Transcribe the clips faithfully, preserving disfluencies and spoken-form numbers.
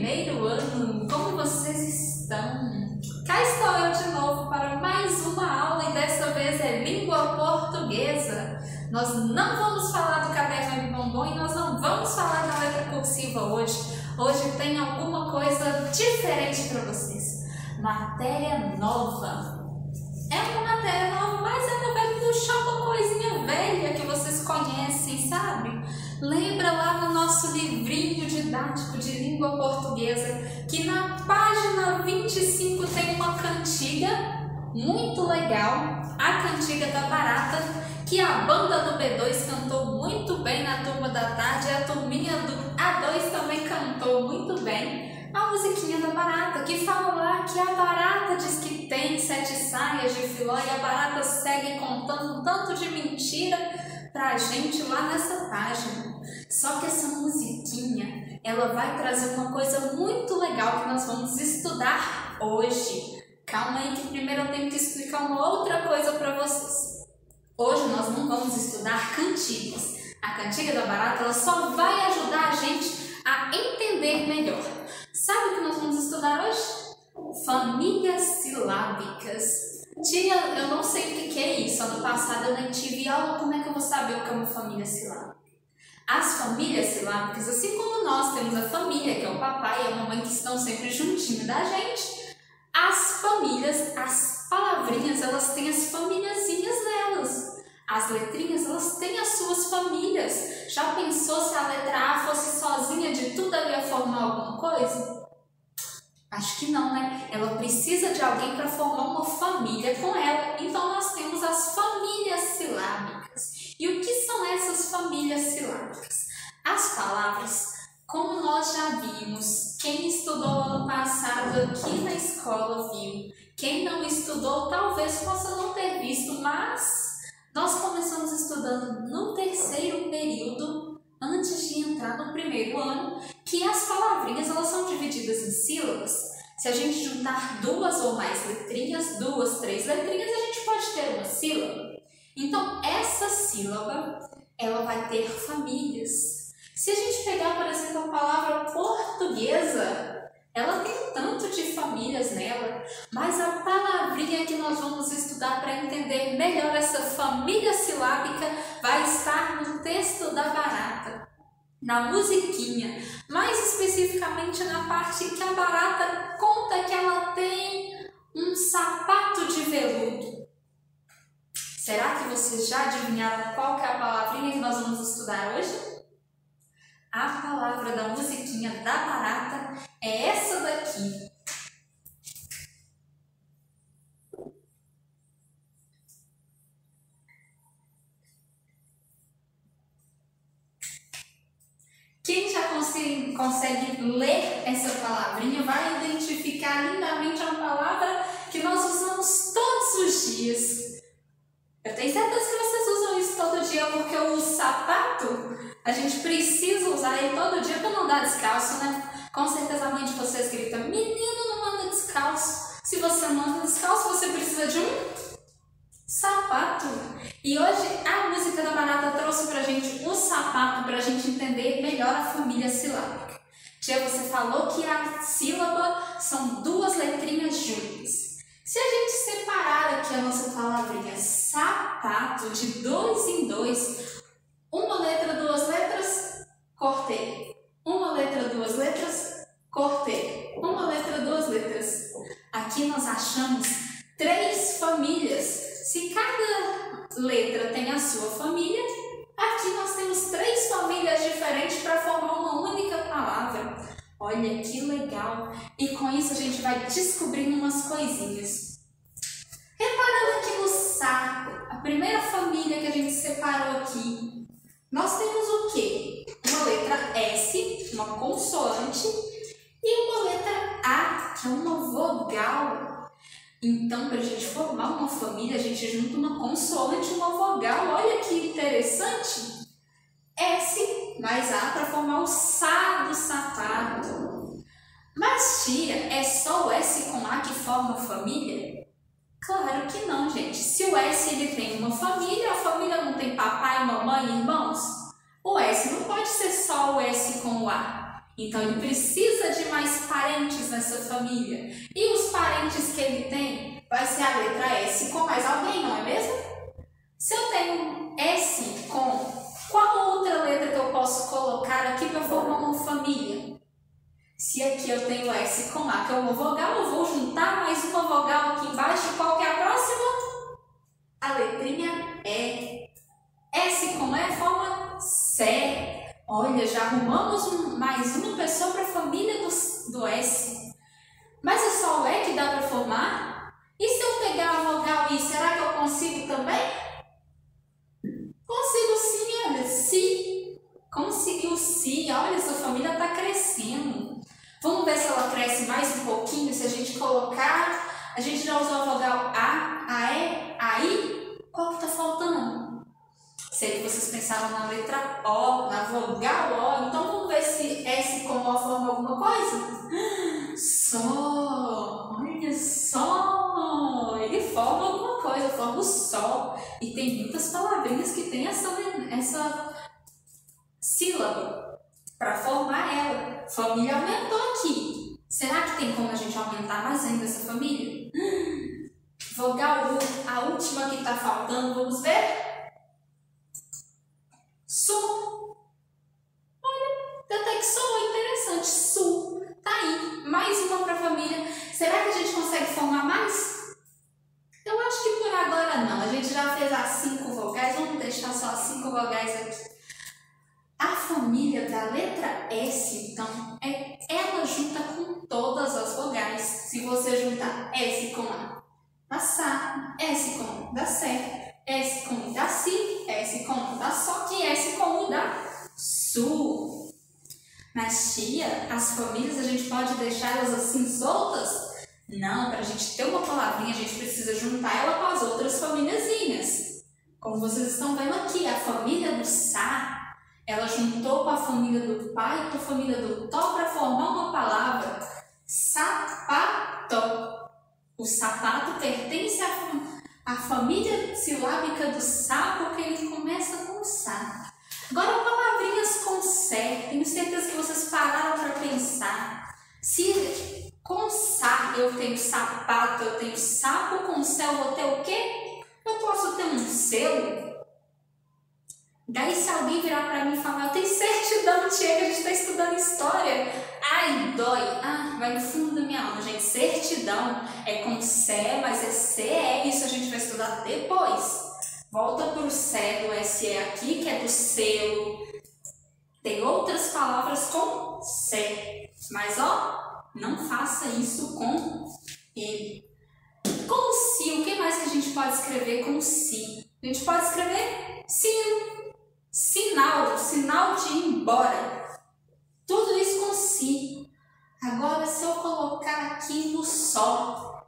primeiro ano, como vocês estão? Cá estou eu de novo para mais uma aula e dessa vez é língua portuguesa. Nós não vamos falar do caderno de bombom e nós não vamos falar da letra cursiva hoje. Hoje tem alguma coisa diferente para vocês. Matéria nova. É uma matéria nova, mas ela vai puxar uma coisinha velha que vocês conhecem, sabe? Lembra lá no nosso livrinho didático de língua portuguesa que na página vinte e cinco tem uma cantiga muito legal, a cantiga da barata, que a banda do B dois cantou muito bem na turma da tarde e a turminha do A dois também cantou muito bem. A musiquinha da barata, que fala lá que a barata diz que tem sete saias de filó e a barata segue contando um tanto de mentira pra gente lá nessa página. Só que essa musiquinha, ela vai trazer uma coisa muito legal que nós vamos estudar hoje. Calma aí que primeiro eu tenho que explicar uma outra coisa para vocês. Hoje nós não vamos estudar cantigas. A cantiga da barata, ela só vai ajudar a gente a entender melhor. Sabe o que nós vamos estudar hoje? Famílias silábicas. Tia, eu não sei o que é isso. Ano passado eu nem tive aula, como é que eu vou saber o que é uma família silábica? As famílias silábicas, assim como nós temos a família, que é o papai e a mamãe que estão sempre juntinho da gente, as famílias, as palavrinhas, elas têm as famíliazinhas delas. As letrinhas, elas têm as suas famílias. Já pensou se a letra A fosse sozinha de tudo ela ia formar alguma coisa? Acho que não, né? Ela precisa de alguém para formar uma família com ela. Então nós temos as famílias silábicas. E o que são essas famílias silábicas? As palavras, como nós já vimos, quem estudou ano passado aqui na escola viu. Quem não estudou talvez possa não ter visto, mas nós começamos estudando no terceiro período, antes de entrar no primeiro ano, que as palavrinhas elas são divididas em sílabas. Se a gente juntar duas ou mais letrinhas, duas, três letrinhas, a gente pode ter uma sílaba. Então, essa sílaba, ela vai ter famílias. Se a gente pegar, por exemplo, a palavra portuguesa, ela tem um tanto de famílias nela, mas a palavrinha que nós vamos estudar para entender melhor essa família silábica vai estar no texto da barata, na musiquinha, mais especificamente na parte que a barata conta que ela tem um sapato de veludo. Será que vocês já adivinharam qual que é a palavrinha que nós vamos estudar hoje? A palavra da musiquinha da barata é essa daqui. Quem já consegue, consegue ler essa palavrinha vai identificar lindamente uma palavra que nós usamos todos os dias. Eu tenho certeza que vocês usam isso todo dia porque o sapato a gente precisa usar ele todo dia para não andar descalço, né? Com certeza a mãe de vocês grita, menino, não anda descalço. Se você não anda descalço, você precisa de um sapato. E hoje a música da barata trouxe pra gente o sapato para a gente entender melhor a família silábica. Tia, você falou que a sílaba são duas letrinhas juntas. Se a gente separar aqui a nossa palavrinha sapato de dois em dois, uma letra, duas letras, cortei. Uma letra, duas letras, cortei. Uma letra, duas letras. Aqui nós achamos três famílias. Se cada letra tem a sua família, aqui nós temos três famílias diferentes para formar uma única palavra. Olha que legal! E com isso a gente vai descobrindo umas coisinhas. Reparando aqui no Sá, a primeira família que a gente separou aqui, nós temos o quê? Uma letra S, uma consoante, e uma letra A, que é uma vogal. Então, para a gente formar uma família, a gente junta uma consoante e uma vogal. Olha que interessante! S mais A para formar o Sá do sapato. Mas, tia, é só o S com A que forma família? Claro que não, gente. Se o S ele tem uma família, a família não tem papai, mamãe e irmãos? O S não pode ser só o S com o A. Então ele precisa de mais parentes nessa família. E os parentes que ele tem vai ser a letra S com mais alguém, não é mesmo? Se eu tenho S com qual outra letra que eu posso colocar aqui para formar uma família? Se aqui eu tenho S com A, que é uma vogal, eu vou juntar mais uma vogal aqui embaixo. Qual que é a próxima? A letrinha E. S com E forma C. Olha, já arrumamos um, mais uma pessoa para a família do, do S. Mas é só o E que dá para formar? E se eu pegar a vogal I, será que eu consigo também? Consigo sim, olha, si. Conseguiu si, olha, essa família está crescendo. Vamos ver se ela cresce mais um pouquinho, se a gente colocar... A gente já usou a vogal A, a E, a I. Qual que está faltando? Sei que vocês pensaram na letra O, na vogal O, então vamos ver se S com O forma alguma coisa? Sol, olha só, ele forma alguma coisa, forma o sol. E tem muitas palavrinhas que tem essa, essa sílaba para formar ela. Família aumentou aqui. Será que tem como a gente aumentar mais ainda essa família? Vogal U, a última que está faltando, vamos ver? Su. Olha, até que soou interessante. Su. Tá aí. Mais uma para a família. Será que a gente consegue formar mais? Eu acho que por agora não. A gente já fez as cinco vogais. Vamos deixar só as cinco vogais aqui. A família da letra S, então, é ela junta com todas as vogais. Se você juntar S com A, dá Sá. S com A, dá Sé. S com I dá Si, S com I dá Só e S com U dá Su. Mas tia, as famílias a gente pode deixar elas assim soltas? Não, para a gente ter uma palavrinha a gente precisa juntar ela com as outras famíliazinhas. Como vocês estão vendo aqui, a família do Sá, ela juntou com a família do Pai e com a família do Tó para formar uma palavra. Sapato. O sapato pertence à família. A família silábica do Sá, porque ele começa com Sá. Agora, palavrinhas com Sé. Tenho certeza que vocês pararam para pensar. Se com Sá eu tenho sapato, eu tenho sapo, com Sé eu vou ter o quê? Eu posso ter um selo. Daí se alguém virar para mim e falar, eu tenho certidão, tia, que a gente está estudando história. Ai, dói. Ah, vai no fundo da minha alma, gente. Certidão é com Sé, mas é C E. Isso a gente vai estudar depois. Volta para o Sé do S E aqui, que é do selo. Tem outras palavras com Sé. Mas, ó, não faça isso com ele. Com Si, o que mais que a gente pode escrever com Si? A gente pode escrever sino. Sinal, sinal de ir embora. Tudo isso com Si. Agora, se eu colocar aqui no Sol,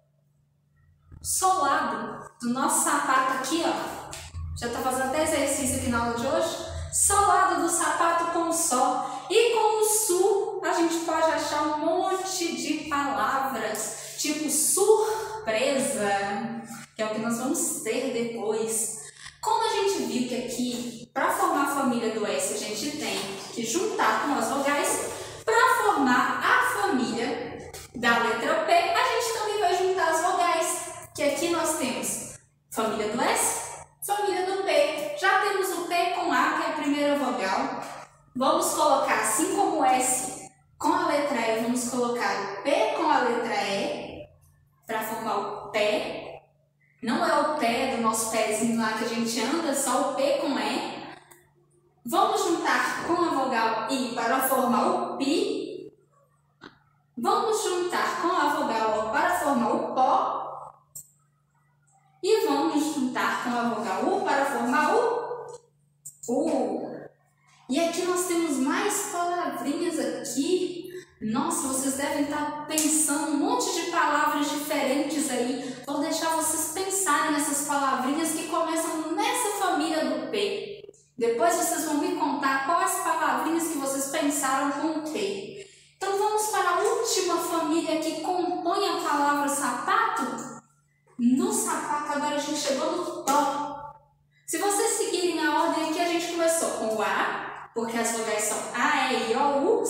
solado do nosso sapato aqui, ó. Já tá fazendo até exercício aqui na aula de hoje. Solado do sapato com o Sol. E com o Su, a gente pode achar um monte de palavras, tipo surpresa, que é o que nós vamos ter depois. Como a gente viu que aqui, para formar a família do S, a gente tem que juntar com as vogais. Para formar a família da letra P, a gente também vai juntar as vogais. Que aqui nós temos família do S, família do P. Já temos o P com A, que é a primeira vogal. Vamos colocar, assim como o S com a letra E, vamos colocar o P com a letra E, para formar o pé. Não é o pé do nosso pezinho lá que a gente anda, só o P com E. Vamos juntar com a vogal I para formar o Pi. Vamos juntar com a vogal O para formar o Pó. E vamos juntar com a vogal U para formar o U. E aqui nós temos mais palavrinhas aqui. Nossa, vocês devem estar pensando um monte de palavras diferentes aí. Vou deixar vocês pensarem nessas palavrinhas que começam nessa família do P. Depois vocês vão me contar quais palavrinhas que vocês pensaram com o P. Então vamos para a última família que compõe a palavra sapato. No sapato agora a gente chegou no Tó. Se vocês seguirem a ordem aqui, a gente começou com o A, porque as vogais são A, E, I, O, U, sem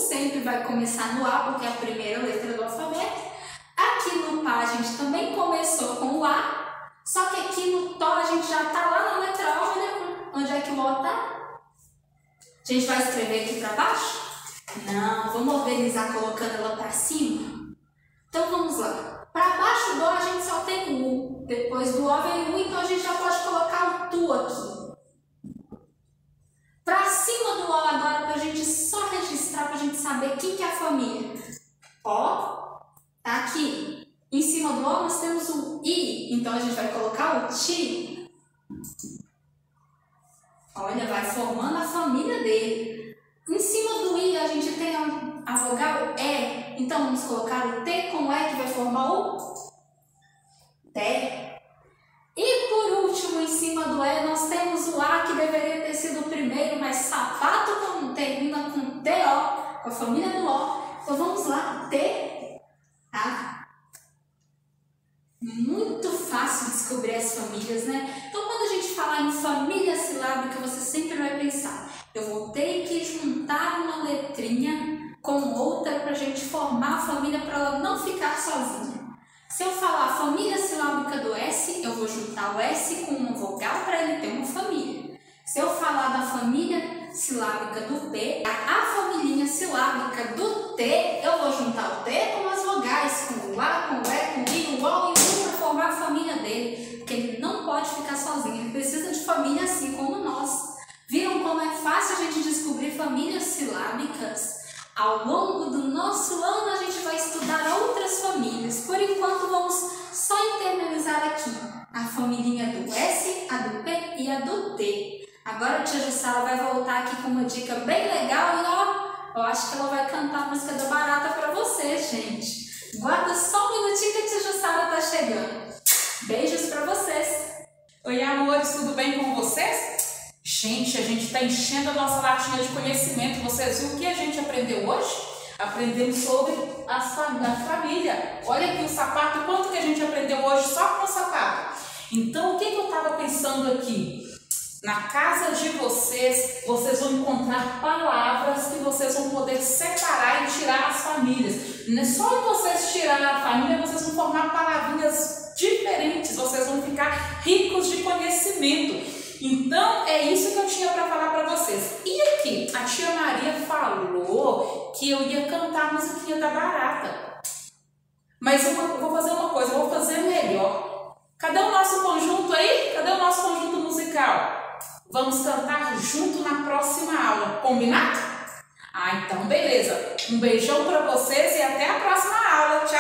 vai começar no A, porque é a primeira letra do alfabeto. Aqui no Pá a gente também começou com o A, só que aqui no Tó a gente já está lá na letra O. Olha onde é que o O está. A gente vai escrever aqui para baixo? Não, vamos organizar colocando ela para cima. Então vamos lá. Para baixo do O a gente só tem o U. Depois do O vem o U, então a gente já pode colocar o Tu aqui. Para cima do O agora, para a gente só registrar, para a gente saber quem que é a família. O tá aqui. Em cima do O nós temos o I, então a gente vai colocar o Ti. Olha, vai formando a família dele. Em cima do I a gente tem a vogal E, então vamos colocar o T com E que vai formar o Té. E por último, em cima do E, nós temos o A, que deveria ter sido o primeiro, mas sapato como termina com T O, com a família do O. Então vamos lá, T, tá? Muito fácil descobrir as famílias, né? Então quando a gente falar em família silábica, você sempre vai pensar, eu vou ter que juntar uma letrinha com outra para a gente formar a família, para ela não ficar sozinha. Se eu falar família silábica do S, eu vou juntar o S com uma vogal para ele ter uma família. Se eu falar da família silábica do P, a familhinha silábica do T, eu vou juntar o T com as vogais, com o A, com o E, com o I, o O e o U para formar a família dele. Porque ele não pode ficar sozinho, ele precisa de família assim como nós. Viram como é fácil a gente descobrir famílias silábicas? Ao longo do nosso ano a gente vai estudar outras famílias. Por enquanto vamos só internalizar aqui a familhinha do S, a do P e a do T. Agora a tia Jussara vai voltar aqui com uma dica bem legal e ó, eu acho que ela vai cantar a música da barata para vocês, gente. Guarda só um minutinho que a tia Jussara tá chegando. Beijos para vocês. Oi, amores, tudo bem com vocês? Gente, a gente está enchendo a nossa latinha de conhecimento. Vocês viram o que a gente aprendeu hoje? Aprendemos sobre a família. Olha aqui o sapato, quanto que a gente aprendeu hoje só com o sapato. Então, o que, que eu estava pensando aqui? Na casa de vocês, vocês vão encontrar palavras que vocês vão poder separar e tirar as famílias. Não é só vocês tirar a família, vocês vão formar palavrinhas diferentes. Vocês vão ficar ricos de conhecimento. Então, é isso que eu tinha para falar para vocês. E aqui, a tia Maria falou que eu ia cantar a musiquinha da barata. Mas eu vou fazer uma coisa, eu vou fazer melhor. Cadê o nosso conjunto aí? Cadê o nosso conjunto musical? Vamos cantar junto na próxima aula, combinado? Ah, então beleza. Um beijão para vocês e até a próxima aula. Tchau!